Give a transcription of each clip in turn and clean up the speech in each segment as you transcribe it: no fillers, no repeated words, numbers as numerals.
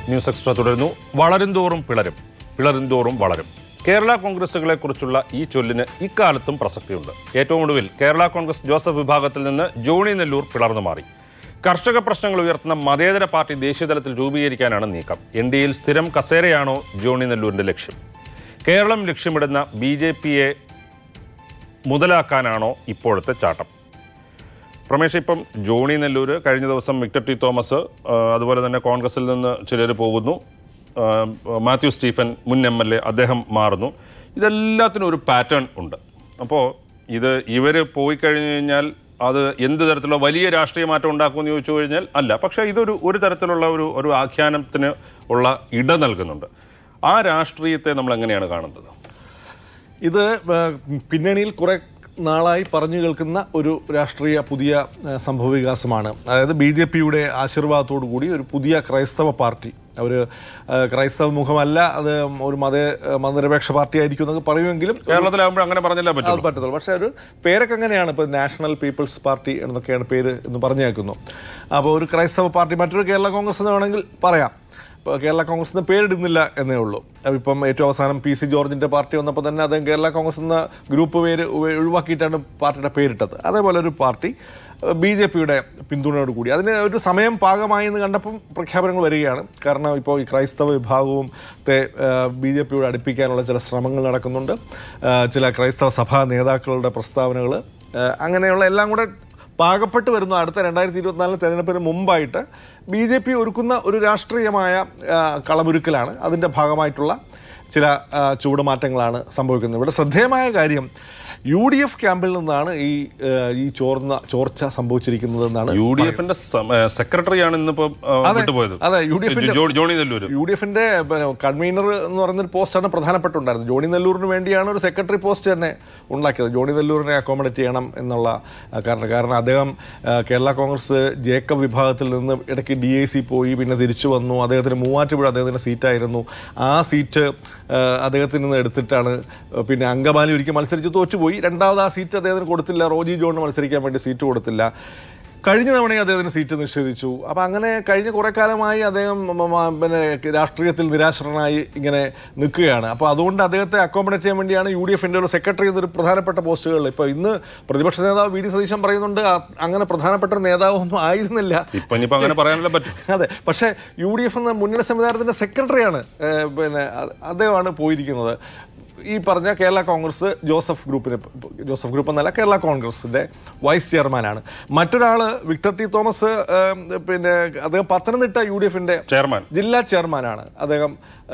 News extra തുടരുന്നു. വളരുംതോറും പിളരും, പിളരുംതോറും വളരും. കേരള കോൺഗ്രസുകളെ കുറിച്ചുള്ള ഈ ചൊല്ലിന് ഇക്കാലത്തും പ്രസക്തിയുണ്ട്. ഏറ്റവും ഒടുവിൽ കേരള കോൺഗ്രസ് ജോസഫ് വിഭാഗത്തിൽ നിന്ന് ജോണി നെല്ലൂർ പിളർന്നു മാറി. കർഷക പ്രശ്നങ്ങൾ ഉയർത്തുന്ന മതേതര പാർട്ടി ദേശീയതലത്തിൽ രൂപീകരിക്കാനാണ് നീക്കം. NDAയിൽ സ്ഥിരം കസേരയാണോ ജോണി നെല്ലൂരിന്റെ ലക്ഷ്യം? കേരളം ലക്ഷ്യമിടുന്ന BJPയെ മുതലാക്കാനാണോ ഇപ്പോഴത്തെ ചാട്ടം? പ്രമേഷ്, ഇപ്പം ജോണി നെല്ലൂർ, കഴിഞ്ഞ ദിവസം വിക്ടർ ടി തോമസ്, അതുപോലെ തന്നെ കോൺഗ്രസിൽ നിന്ന് ചിലർ പോകുന്നു, മാത്യു സ്റ്റീഫൻ മുൻ MLA അദ്ദേഹം മാറുന്നു. ഇതെല്ലാത്തിനും ഒരു പാറ്റേൺ ഉണ്ട്. അപ്പോൾ ഇവർ പോയി കഴിഞ്ഞു കഴിഞ്ഞാൽ അത് എന്ത് തരത്തിലുള്ള വലിയ രാഷ്ട്രീയ മാറ്റം ഉണ്ടാക്കുമെന്ന് ചോദിച്ചു കഴിഞ്ഞാൽ അല്ല. പക്ഷേ ഒരു തരത്തിലുള്ള ഒരു ആഖ്യാനത്തിന് ഉള്ള ഇട നൽകുന്നുണ്ട്. ആ രാഷ്ട്രീയത്തെ നമ്മൾ എങ്ങനെയാണ് കാണുന്നത്? ഇത് പിന്നണിയിൽ കുറെ നാളായി പറഞ്ഞു കേൾക്കുന്ന ഒരു രാഷ്ട്രീയ പുതിയ സംഭവവികാസമാണ്. അതായത് BJPയുടെ ആശീർവാദത്തോടു കൂടി ഒരു പുതിയ ക്രൈസ്തവ പാർട്ടി, അവർ ക്രൈസ്തവ മുഖമല്ല, അത് ഒരു മതനിരപേക്ഷ പാർട്ടി ആയിരിക്കും എന്നൊക്കെ പറയുമെങ്കിലും കേരളത്തിലാകുമ്പോൾ അങ്ങനെ പറഞ്ഞാൽ പറ്റത്തുള്ളൂ. പക്ഷേ ഒരു പേരൊക്കെ അങ്ങനെയാണ്. ഇപ്പോൾ നാഷണൽ പീപ്പിൾസ് പാർട്ടി എന്നൊക്കെയാണ് പേര് എന്ന് പറഞ്ഞു കേൾക്കുന്നു. അപ്പോൾ ഒരു ക്രൈസ്തവ പാർട്ടി, മറ്റൊരു കേരള കോൺഗ്രസ് എന്ന് വേണമെങ്കിൽ പറയാം. ഇപ്പോൾ കേരള കോൺഗ്രസിന് പേരിടുന്നില്ല എന്നേ ഉള്ളൂ. ഇപ്പം ഏറ്റവും അവസാനം PC ജോർജിൻ്റെ പാർട്ടി വന്നപ്പോൾ തന്നെ അദ്ദേഹം കേരള കോൺഗ്രസ് എന്ന ഗ്രൂപ്പ് പേര് ഒഴിവാക്കിയിട്ടാണ് പാർട്ടിയുടെ പേരിട്ടത്. അതേപോലെ ഒരു പാർട്ടി BJPയുടെ പിന്തുണയോട് കൂടി അതിന് ഒരു സമയം പാകമായി എന്ന് കണ്ടപ്പം പ്രഖ്യാപനങ്ങൾ വരികയാണ്. കാരണം ഇപ്പോൾ ഈ ക്രൈസ്തവ വിഭാഗത്തെ BJPയോട് അടുപ്പിക്കാനുള്ള ചില ശ്രമങ്ങൾ നടക്കുന്നുണ്ട്. ചില ക്രൈസ്തവ സഭാ നേതാക്കളുടെ പ്രസ്താവനകൾ, അങ്ങനെയുള്ള എല്ലാം കൂടെ പാകപ്പെട്ട് വരുന്നു. അടുത്ത 2024 തെരഞ്ഞെടുപ്പിന് മുമ്പായിട്ട് BJP ഒരുക്കുന്ന ഒരു രാഷ്ട്രീയമായ കളമൊരുക്കലാണ്. അതിൻ്റെ ഭാഗമായിട്ടുള്ള ചില ചുവടുമാറ്റങ്ങളാണ് സംഭവിക്കുന്നത്. ഇവിടെ ശ്രദ്ധേയമായ കാര്യം UDF ക്യാമ്പിൽ നിന്നാണ് ഈ ചോർച്ച സംഭവിച്ചിരിക്കുന്നത് എന്നാണ്. UDFന്റെ സെക്രട്ടറിയാണ് ഇന്നിപ്പോൾ വിട്ടുപോയത്. അതെ, UDFന്റെ കൺവീനർ എന്ന് പറയുന്നൊരു പോസ്റ്റാണ് പ്രധാനപ്പെട്ടുണ്ടായിരുന്നത്. ജോണി നെല്ലൂരിന് വേണ്ടിയാണ് ഒരു സെക്രട്ടറി പോസ്റ്റ് തന്നെ ഉണ്ടാക്കിയത്. ജോണി നെല്ലൂരിനെ അക്കോമഡേറ്റ് ചെയ്യണം എന്നുള്ള കാരണം അദ്ദേഹം കേരള കോൺഗ്രസ് ജേക്കബ് വിഭാഗത്തിൽ നിന്ന് ഇടയ്ക്ക് DIC പോയി, പിന്നെ തിരിച്ചു വന്നു. അദ്ദേഹത്തിന് മൂവാറ്റുപുഴ അദ്ദേഹത്തിൻ്റെ സീറ്റായിരുന്നു. ആ സീറ്റ് അദ്ദേഹത്തിൽ നിന്ന് എടുത്തിട്ടാണ് പിന്നെ അങ്കമാലി ഒരിക്കൽ മത്സരിച്ച് തോറ്റുപോയി. രണ്ടാമത് ആ സീറ്റ് അദ്ദേഹത്തിന് കൊടുത്തില്ല. റോജി ജോണിന് മത്സരിക്കാൻ വേണ്ടി സീറ്റ് കൊടുത്തില്ല. കഴിഞ്ഞ തവണയും അദ്ദേഹത്തിന് സീറ്റ് നിഷേധിച്ചു. അപ്പോൾ അങ്ങനെ കഴിഞ്ഞ കുറേ കാലമായി അദ്ദേഹം പിന്നെ രാഷ്ട്രീയത്തിൽ നിരാശനായി ഇങ്ങനെ നിൽക്കുകയാണ്. അപ്പോൾ അതുകൊണ്ട് അദ്ദേഹത്തെ അക്കോമഡേറ്റ് ചെയ്യാൻ വേണ്ടിയാണ് UDFന്റെ ഒരു സെക്രട്ടറി എന്നൊരു പ്രധാനപ്പെട്ട പോസ്റ്റുകളിൽ. ഇപ്പോൾ ഇന്ന് പ്രതിപക്ഷ നേതാവ് VD സതീശൻ പറയുന്നുണ്ട് അങ്ങനെ പ്രധാനപ്പെട്ട ഒരു നേതാവൊന്നും ആയിരുന്നില്ല. അങ്ങനെ പറയാനല്ലേ പറ്റും. അതെ, പക്ഷേ UDF എന്ന മുന്നണി സംവിധാനത്തിൻ്റെ സെക്രട്ടറിയാണ് പിന്നെ അദ്ദേഹമാണ് പോയിരിക്കുന്നത്. ഈ പറഞ്ഞ കേരള കോൺഗ്രസ് ജോസഫ് ഗ്രൂപ്പ് എന്നല്ല, കേരള കോൺഗ്രസിൻ്റെ വൈസ് ചെയർമാനാണ്. മറ്റൊരാൾ വിക്ടർ ടി തോമസ്, പിന്നെ അദ്ദേഹം പത്തനംതിട്ട UDFന്റെ ജില്ലാ ചെയർമാനാണ്. അദ്ദേഹം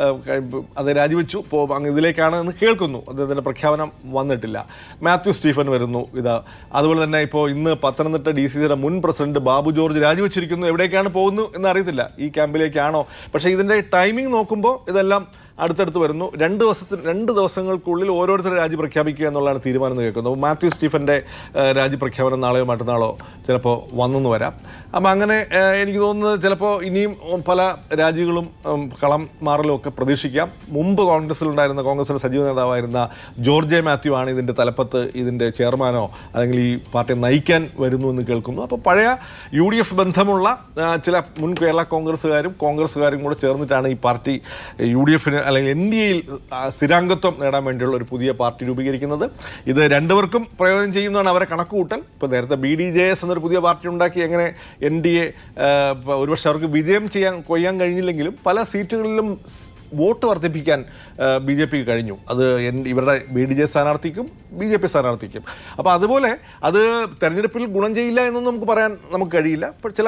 അത് രാജിവെച്ചു. അങ്ങ് ഇതിലേക്കാണ് എന്ന് കേൾക്കുന്നു. അദ്ദേഹത്തിൻ്റെ പ്രഖ്യാപനം വന്നിട്ടില്ല. മാത്യു സ്റ്റീഫൻ വരുന്നു. അതുപോലെ തന്നെ ഇപ്പോൾ ഇന്ന് പത്തനംതിട്ട DCCയുടെ മുൻ പ്രസിഡന്റ് ബാബു ജോർജ് രാജിവെച്ചിരിക്കുന്നു. എവിടേക്കാണ് പോകുന്നു എന്നറിയത്തില്ല. ഈ ക്യാമ്പിലേക്കാണോ? പക്ഷേ ഇതിൻ്റെ ടൈമിംഗ് നോക്കുമ്പോൾ ഇതെല്ലാം അടുത്തടുത്ത് വരുന്നു. 2 ദിവസങ്ങൾക്കുള്ളിൽ ഓരോരുത്തർ രാജി പ്രഖ്യാപിക്കുക എന്നുള്ളതാണ് തീരുമാനം എന്ന് കേൾക്കുന്നത്. മാത്യു സ്റ്റീഫൻ്റെ രാജി പ്രഖ്യാപനം നാളെയോ മറ്റന്നാളോ ചിലപ്പോൾ വന്നെന്ന് വരാം. അപ്പം അങ്ങനെ എനിക്ക് തോന്നുന്നത് ചിലപ്പോൾ ഇനിയും പല രാജികളും കളം മാറലും ഒക്കെ പ്രതീക്ഷിക്കാം. മുമ്പ് കോൺഗ്രസിൻ്റെ സജീവ നേതാവായിരുന്ന ജോർജ് മാത്യു ആണ് ഇതിൻ്റെ തലപ്പത്ത്, ഇതിൻ്റെ ചെയർമാനോ അല്ലെങ്കിൽ ഈ പാർട്ടിയെ നയിക്കാൻ വരുന്നു എന്ന് കേൾക്കുന്നു. അപ്പോൾ പഴയ UDF ബന്ധമുള്ള ചില മുൻ കേരള കോൺഗ്രസ്സുകാരും കൂടെ ചേർന്നിട്ടാണ് ഈ പാർട്ടി UDFന് അല്ലെങ്കിൽ NDAയിൽ സ്ഥിരാംഗത്വം നേടാൻ വേണ്ടിയുള്ള ഒരു പുതിയ പാർട്ടി രൂപീകരിക്കുന്നത്. ഇത് രണ്ടുപേർക്കും പ്രയോജനം ചെയ്യുന്നതാണ് അവരെ കണക്കുകൂട്ടൽ. ഇപ്പോൾ നേരത്തെ BDJS എന്നൊരു പുതിയ പാർട്ടി ഉണ്ടാക്കി എങ്ങനെ NDA ഒരുപക്ഷെ അവർക്ക് വിജയം കൊയ്യാൻ കഴിഞ്ഞില്ലെങ്കിലും പല സീറ്റുകളിലും വോട്ട് വർദ്ധിപ്പിക്കാൻ BJPക്ക് കഴിഞ്ഞു. അത് ഇവരുടെ BDJ സ്ഥാനാർത്ഥിക്കും BJP സ്ഥാനാർത്ഥിക്കും. അപ്പോൾ അതുപോലെ അത് തെരഞ്ഞെടുപ്പിൽ ഗുണം ചെയ്യില്ല എന്നൊന്നും നമുക്ക് പറയാൻ കഴിയില്ല. ഇപ്പോൾ ചില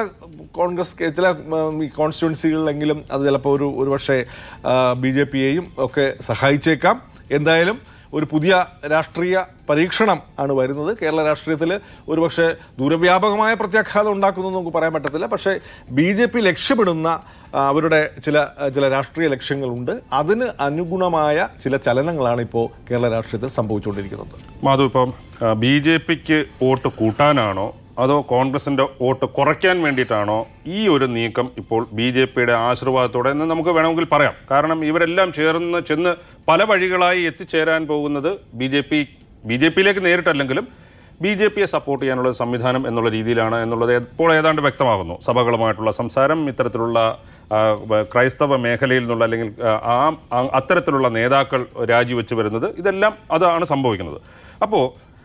ചില കോൺസ്റ്റിറ്റ്യുവൻസികളിലെങ്കിലും അത് ചിലപ്പോൾ ഒരുപക്ഷെ BJPയെയും ഒക്കെ സഹായിച്ചേക്കാം. എന്തായാലും ഒരു പുതിയ രാഷ്ട്രീയ പരീക്ഷണം ആണ് വരുന്നത്. കേരള രാഷ്ട്രീയത്തിൽ ഒരുപക്ഷെ ദൂരവ്യാപകമായ പ്രത്യാഘാതം ഉണ്ടാക്കുന്നു നമുക്ക് പറയാൻ പറ്റത്തില്ല. പക്ഷേ BJP ലക്ഷ്യമിടുന്ന അവരുടെ ചില രാഷ്ട്രീയ ലക്ഷ്യങ്ങളുണ്ട്. അതിന് അനുഗുണമായ ചില ചലനങ്ങളാണ് ഇപ്പോൾ കേരള രാഷ്ട്രീയത്തിൽ സംഭവിച്ചുകൊണ്ടിരിക്കുന്നത്. മാധു, ഇപ്പം BJPക്ക് വോട്ട് കൂട്ടാനാണോ അതോ കോൺഗ്രസിൻ്റെ വോട്ട് കുറയ്ക്കാൻ വേണ്ടിയിട്ടാണോ ഈ ഒരു നീക്കം ഇപ്പോൾ BJPയുടെ ആശീർവാദത്തോടെ എന്ന് നമുക്ക് വേണമെങ്കിൽ പറയാം? കാരണം ഇവരെല്ലാം ചെന്ന് പല വഴികളായി എത്തിച്ചേരാൻ പോകുന്നത് BJPയിലേക്ക് നേരിട്ടല്ലെങ്കിലും BJPയെ സപ്പോർട്ട് ചെയ്യാനുള്ള സംവിധാനം എന്നുള്ള രീതിയിലാണ് എന്നുള്ളത് ഇപ്പോൾ ഏതാണ്ട് വ്യക്തമാകുന്നു. സഭകളുമായിട്ടുള്ള സംസാരം, ഇത്തരത്തിലുള്ള ക്രൈസ്തവ മേഖലയിൽ നിന്നുള്ള അല്ലെങ്കിൽ അത്തരത്തിലുള്ള നേതാക്കൾ രാജിവെച്ച് വരുന്നത്, ഇതെല്ലാം അതാണ് സംഭവിക്കുന്നത്. അപ്പോൾ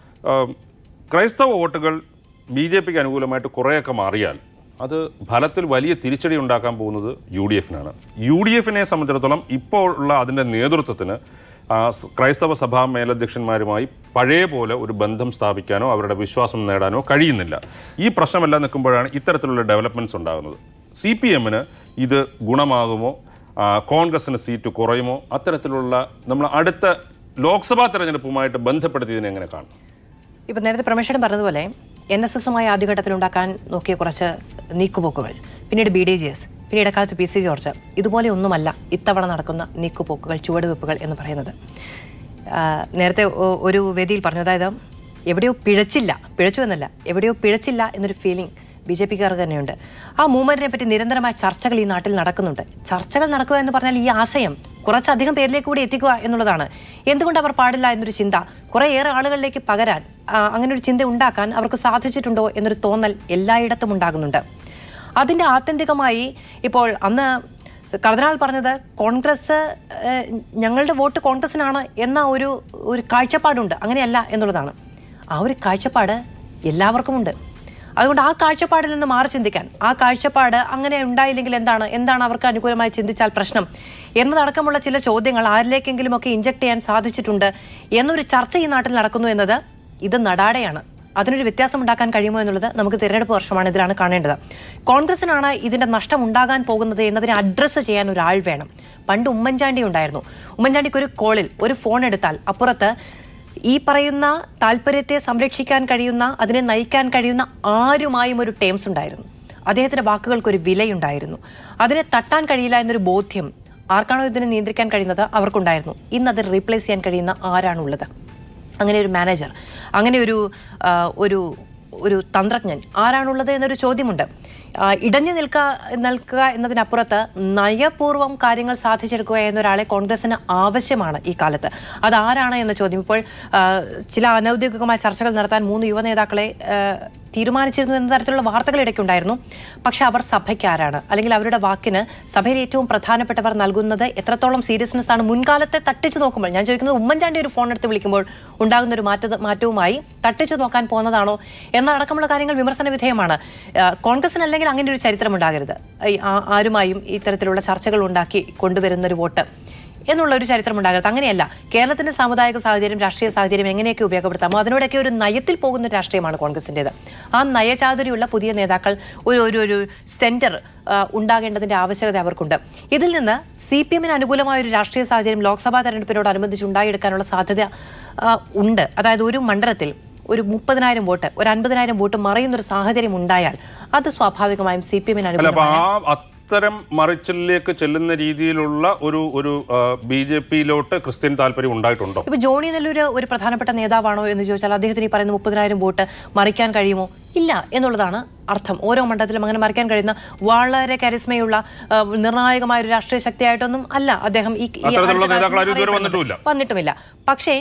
ക്രൈസ്തവ വോട്ടുകൾ BJPക്ക് അനുകൂലമായിട്ട് കുറേയൊക്കെ മാറിയാൽ അത് ഫലത്തിൽ വലിയ തിരിച്ചടി ഉണ്ടാക്കാൻ പോകുന്നത് UDFനാണ്. UDFനെ സംബന്ധിച്ചിടത്തോളം ഇപ്പോൾ ഉള്ള അതിൻ്റെ നേതൃത്വത്തിന് ക്രൈസ്തവ സഭാ മേലധ്യക്ഷന്മാരുമായി പഴയ പോലെ ഒരു ബന്ധം സ്ഥാപിക്കാനോ അവരുടെ വിശ്വാസം നേടാനോ കഴിയുന്നില്ല. ഈ പ്രശ്നമെല്ലാം നിൽക്കുമ്പോഴാണ് ഇത്തരത്തിലുള്ള ഡെവലപ്മെൻറ്റ്സ് ഉണ്ടാകുന്നത്. CPMന് ഇത് ഗുണമാകുമോ, കോൺഗ്രസിന് സീറ്റ് കുറയുമോ, അത്തരത്തിലുള്ള നമ്മൾ അടുത്ത ലോക്സഭാ തെരഞ്ഞെടുപ്പുമായിട്ട് ബന്ധപ്പെടുത്തിയതിനെ എങ്ങനെ കാണും? ഇപ്പം നേരത്തെ പ്രമേശൻ പറഞ്ഞതുപോലെ NSSമായി ആദ്യഘട്ടത്തിൽ ഉണ്ടാക്കാൻ നോക്കിയ കുറച്ച് നീക്കുപോക്കുകൾ, പിന്നീട് BDJS, പിന്നീട് ഇടക്കാലത്ത് PC ജോർജ്, ഇതുപോലെ ഒന്നുമല്ല ഇത്തവണ നടക്കുന്ന നീക്കുപോക്കുകൾ, ചുവടുവെപ്പുകൾ എന്ന് പറയുന്നത്. നേരത്തെ ഒരു വേദിയിൽ പറഞ്ഞു, അതായത് എവിടെയോ പിഴച്ചു എന്നല്ല, എവിടെയോ പിഴച്ചില്ല എന്നൊരു ഫീലിംഗ് BJPക്കാർക്ക് തന്നെയുണ്ട്. ആ മൂവ്മെന്റിനെ പറ്റി നിരന്തരമായ ചർച്ചകൾ ഈ നാട്ടിൽ നടക്കുന്നുണ്ട്. ചർച്ചകൾ നടക്കുക എന്ന് പറഞ്ഞാൽ ഈ ആശയം കുറച്ചധികം പേരിലേക്ക് കൂടി എത്തിക്കുക എന്നുള്ളതാണ്. എന്തുകൊണ്ട് അവർ പാടില്ല എന്നൊരു ചിന്ത കുറേയേറെ ആളുകളിലേക്ക് പകരാൻ, അങ്ങനെ ഒരു ചിന്ത ഉണ്ടാക്കാൻ അവർക്ക് സാധിച്ചിട്ടുണ്ടോ എന്നൊരു തോന്നൽ എല്ലായിടത്തും ഉണ്ടാകുന്നുണ്ട്. അതിൻ്റെ ആത്യന്തികമായി ഇപ്പോൾ അന്ന് കർദിനാൾ പറഞ്ഞത് കോൺഗ്രസ്, ഞങ്ങളുടെ വോട്ട് കോൺഗ്രസിനാണ് എന്ന ഒരു കാഴ്ചപ്പാടുണ്ട്, അങ്ങനെയല്ല എന്നുള്ളതാണ്. ആ ഒരു കാഴ്ചപ്പാട് എല്ലാവർക്കും ഉണ്ട്. അതുകൊണ്ട് ആ കാഴ്ചപ്പാടിൽ നിന്ന് മാറി ചിന്തിക്കാൻ, ആ കാഴ്ചപ്പാട് അങ്ങനെ ഉണ്ടായില്ലെങ്കിൽ എന്താണ് അവർക്ക് അനുകൂലമായി ചിന്തിച്ചാൽ പ്രശ്നം എന്നതടക്കമുള്ള ചില ചോദ്യങ്ങൾ ആരിലേക്കെങ്കിലും ഒക്കെ ഇഞ്ചക്ട് ചെയ്യാൻ സാധിച്ചിട്ടുണ്ട് എന്നൊരു ചർച്ച ഈ നാട്ടിൽ നടക്കുന്നു എന്നത് ഇത് നടാടെയാണ്. അതിനൊരു വ്യത്യാസം ഉണ്ടാക്കാൻ കഴിയുമോ എന്നുള്ളത് നമുക്ക് തിരഞ്ഞെടുപ്പ് വർഷമാണ്, ഇതിലാണ് കാണേണ്ടത്. കോൺഗ്രസിനാണ് ഇതിൻ്റെ നഷ്ടം ഉണ്ടാകാൻ പോകുന്നത് എന്നതിനെ അഡ്രസ്സ് ചെയ്യാൻ ഒരാൾ വേണം. പണ്ട് ഉമ്മൻചാണ്ടി ഉണ്ടായിരുന്നു. ഉമ്മൻചാണ്ടിക്ക് ഒരു കോളിൽ ഒരു ഫോൺ എടുത്താൽ അപ്പുറത്ത് ഈ പറയുന്ന താല്പര്യത്തെ സംരക്ഷിക്കാൻ കഴിയുന്ന, അതിനെ നയിക്കാൻ കഴിയുന്ന ആരുമായും ഒരു ടേംസ് ഉണ്ടായിരുന്നു. അദ്ദേഹത്തിൻ്റെ വാക്കുകൾക്കൊരു വിലയുണ്ടായിരുന്നു. അതിനെ തട്ടാൻ കഴിയില്ല എന്നൊരു ബോധ്യം ആർക്കാണോ ഇതിനെ നിയന്ത്രിക്കാൻ കഴിയുന്നത് അവർക്കുണ്ടായിരുന്നു. ഇന്ന് അത് റീപ്ലേസ് ചെയ്യാൻ കഴിയുന്ന ആരാണുള്ളത്? അങ്ങനെ ഒരു മാനേജർ, അങ്ങനെ ഒരു തന്ത്രജ്ഞൻ ആരാണുള്ളത് എന്നൊരു ചോദ്യമുണ്ട്. ഇടഞ്ഞു നിൽക്കുക എന്നതിനപ്പുറത്ത് നയപൂർവ്വം കാര്യങ്ങൾ സാധിച്ചെടുക്കുക എന്നൊരാളെ കോൺഗ്രസിന് ആവശ്യമാണ് ഈ കാലത്ത്. അതാരാണ് എന്ന ചോദ്യം. ഇപ്പോൾ ചില അനൗദ്യോഗികമായ ചർച്ചകൾ നടത്താൻ 3 യുവ നേതാക്കളെ തീരുമാനിച്ചിരുന്നു എന്ന തരത്തിലുള്ള വാർത്തകൾ ഇടയ്ക്കുണ്ടായിരുന്നു. പക്ഷെ അവർ സഭയ്ക്ക് ആരാണ്, അല്ലെങ്കിൽ അവരുടെ വാക്കിന് സഭയിൽ ഏറ്റവും പ്രധാനപ്പെട്ടവർ നൽകുന്നത് എത്രത്തോളം സീരിയസ്നെസ് ആണ്? മുൻകാലത്തെ തട്ടിച്ചു നോക്കുമ്പോൾ ഞാൻ ചോദിക്കുന്നത്, ഉമ്മൻചാണ്ടി ഒരു ഫോൺ എടുത്ത് വിളിക്കുമ്പോൾ ഉണ്ടാകുന്ന ഒരു മാറ്റവുമായി തട്ടിച്ചു നോക്കാൻ പോകുന്നതാണോ എന്നടക്കമുള്ള കാര്യങ്ങൾ വിമർശന വിധേയമാണ്. കോൺഗ്രസിനല്ലെങ്കിൽ അങ്ങനെ ഒരു ചരിത്രം ഉണ്ടാകരുത്. ആരുമായും ഇത്തരത്തിലുള്ള ചർച്ചകൾ ഉണ്ടാക്കി കൊണ്ടുവരുന്നൊരു വോട്ട് എന്നുള്ള ഒരു ചരിത്രം ഉണ്ടാകരുത്. അങ്ങനെയല്ല. കേരളത്തിന്റെ സാമുദായിക സാഹചര്യം, രാഷ്ട്രീയ സാഹചര്യം എങ്ങനെയൊക്കെ ഉപയോഗപ്പെടുത്താമോ അതിനോടൊക്കെ ഒരു നയത്തിൽ പോകുന്ന രാഷ്ട്രീയമാണ് കോൺഗ്രസിൻ്റെത്. ആ നയചാതുരിയുള്ള പുതിയ നേതാക്കൾ ഒരു സെന്റർ ഉണ്ടാകേണ്ടതിന്റെ ആവശ്യകത അവർക്കുണ്ട്. ഇതിൽ നിന്ന് CPMന് അനുകൂലമായ ഒരു രാഷ്ട്രീയ സാഹചര്യം ലോക്സഭാ തെരഞ്ഞെടുപ്പിനോടനുബന്ധിച്ച് ഉണ്ടായെടുക്കാനുള്ള സാധ്യത ഉണ്ട്. അതായത് ഒരു മണ്ഡലത്തിൽ ഒരു 30,000 വോട്ട്, ഒരു 50,000 വോട്ട് മറിയുന്നൊരു സാഹചര്യം ഉണ്ടായാൽ അത് സ്വാഭാവികമായും CPMന് അനുകൂലമായ അത്തരം മറിച്ചിലേക്ക് ചെല്ലുന്ന രീതിയിലുള്ള ഒരു BJPയിലോട്ട് ക്രിസ്ത്യൻ താല്പര്യം ഉണ്ടായിട്ടുണ്ടോ? ഇപ്പൊ ജോണി നെല്ലൂര് ഒരു പ്രധാനപ്പെട്ട നേതാവാണോ എന്ന് ചോദിച്ചാൽ അദ്ദേഹത്തിന് ഈ പറയുന്ന 30,000 വോട്ട് മറിക്കാൻ കഴിയുമോ? ഇല്ല എന്നുള്ളതാണ് അർത്ഥം. ഓരോ മണ്ഡലത്തിലും അങ്ങനെ മറിക്കാൻ കഴിയുന്ന വളരെ കരിസ്മയുള്ള നിർണായകമായ ഒരു രാഷ്ട്രീയ ശക്തിയായിട്ടൊന്നും അല്ല അദ്ദേഹം വന്നിട്ടുമില്ല. പക്ഷേ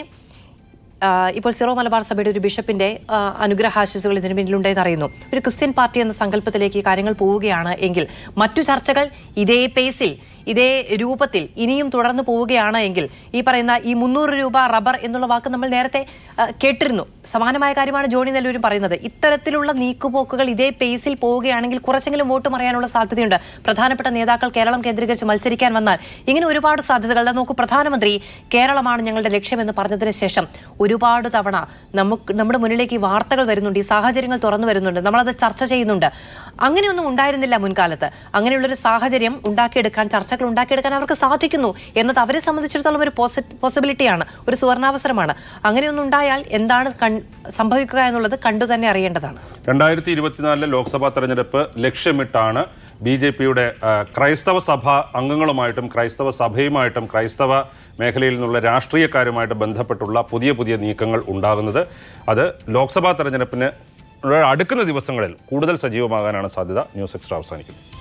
ഇപ്പോൾ സിറോ മലബാർ സഭയുടെ ഒരു ബിഷപ്പിന്റെ അനുഗ്രഹാശിസുകൾ ഇതിന് പിന്നിലുണ്ടെന്ന് അറിയുന്നു. ഒരു ക്രിസ്ത്യൻ പാർട്ടി എന്ന സങ്കല്പത്തിലേക്ക് കാര്യങ്ങൾ പോവുകയാണ് എങ്കിൽ, മറ്റു ചർച്ചകൾ ഇതേ പേസിൽ ഇതേ രൂപത്തിൽ ഇനിയും തുടർന്ന് പോവുകയാണ് എങ്കിൽ, ഈ പറയുന്ന ഈ 300 രൂപ റബ്ബർ എന്നുള്ള വാക്ക് നമ്മൾ നേരത്തെ കേട്ടിരുന്നു. സമാനമായ കാര്യമാണ് ജോണി നെല്ലൂരും പറയുന്നത്. ഇത്തരത്തിലുള്ള നീക്കുപോക്കുകൾ ഇതേ പേസിൽ പോവുകയാണെങ്കിൽ കുറച്ചെങ്കിലും വോട്ട് മറിയാനുള്ള സാധ്യതയുണ്ട്. പ്രധാനപ്പെട്ട നേതാക്കൾ കേരളം കേന്ദ്രീകരിച്ച് മത്സരിക്കാൻ വന്നാൽ ഇങ്ങനെ ഒരുപാട് സാധ്യതകൾ. നോക്കൂ, പ്രധാനമന്ത്രി കേരളമാണ് ഞങ്ങളുടെ ലക്ഷ്യമെന്ന് പറഞ്ഞതിന് ശേഷം ഒരുപാട് തവണ നമ്മുടെ മുന്നിലേക്ക് ഈ വാർത്തകൾ വരുന്നുണ്ട്, ഈ സാഹചര്യങ്ങൾ തുറന്നു വരുന്നുണ്ട്, നമ്മളത് ചർച്ച ചെയ്യുന്നുണ്ട്. അങ്ങനെയൊന്നും ഉണ്ടായിരുന്നില്ല മുൻകാലത്ത്. അങ്ങനെയുള്ളൊരു സാഹചര്യം ചർച്ചകൾ ഉണ്ടാക്കിയെടുക്കാൻ അവർക്ക് സാധിക്കുന്നു എന്നത് അവരെ സംബന്ധിച്ചിടത്തോളം ഒരു പോസിബിലിറ്റിയാണ്, ഒരു സുവർണാവസരമാണ്. അങ്ങനെയൊന്നും ഉണ്ടായാൽ എന്താണ് സംഭവിക്കുക എന്നുള്ളത് കണ്ടു തന്നെ അറിയേണ്ടതാണ്. 2024 ലോക്സഭാ തെരഞ്ഞെടുപ്പ് ലക്ഷ്യമിട്ടാണ് BJPയുടെ ക്രൈസ്തവ സഭ അംഗങ്ങളുമായിട്ടും ക്രൈസ്തവ സഭയുമായിട്ടും ക്രൈസ്തവ മേഖലയിൽ നിന്നുള്ള രാഷ്ട്രീയക്കാരുമായിട്ട് ബന്ധപ്പെട്ടുള്ള പുതിയ നീക്കങ്ങൾ ഉണ്ടാകുന്നത്. അത് ലോക്സഭാ തെരഞ്ഞെടുപ്പിന് അടുക്കുന്ന ദിവസങ്ങളിൽ കൂടുതൽ സജീവമാകാനാണ് സാധ്യത. ന്യൂസ് എക്സ്ട്രാ അവസാനിക്കുന്നു.